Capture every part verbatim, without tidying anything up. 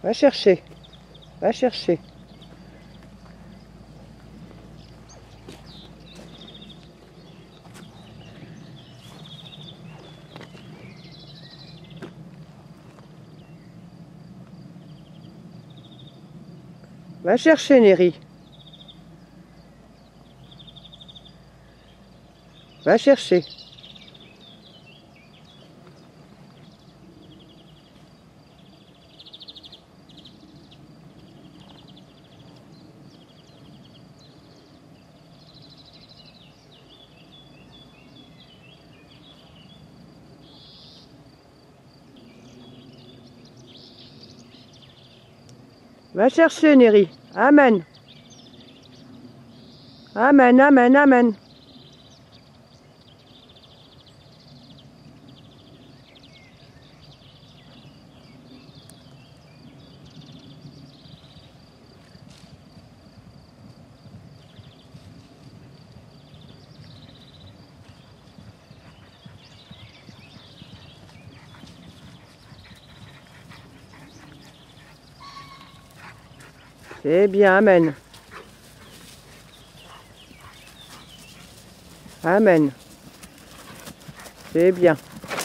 Va chercher. Va chercher. Va chercher, Néri. Va chercher. Va chercher, Néri. Amen. Amen, amen, amen. C'est bien, amen. Amen. C'est bien.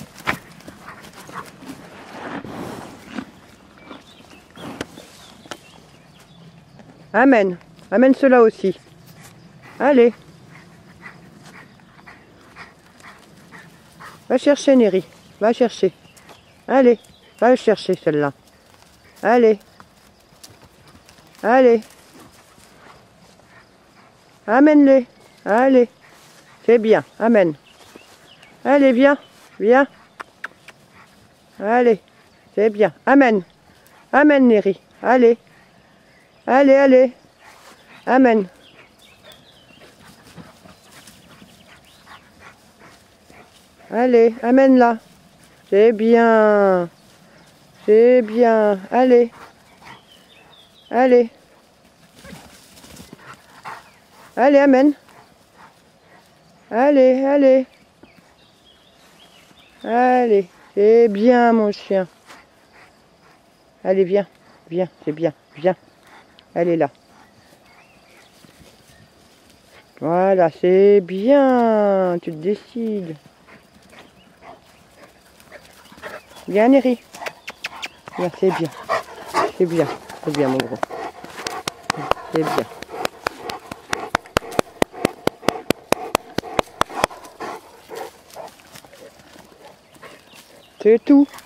Amen. Amène cela aussi. Allez. Va chercher, Néri. Va chercher. Allez. Va chercher celle-là. Allez. Allez. Amène-les. Allez. C'est bien. Amène. Allez, viens. Viens. Allez. C'est bien. Amène. Amène, Néri. Allez. Allez, allez. Amène. Allez, amène-la. C'est bien. C'est bien. Allez. Allez. Allez, amène. Allez, allez. Allez. C'est bien, mon chien. Allez, viens. Viens, c'est bien. Viens. Elle est là. Voilà, c'est bien. Tu te décides. Viens, Néri. Viens, c'est bien. C'est bien. C'est bien, mon gros. C'est bien. C'est tout.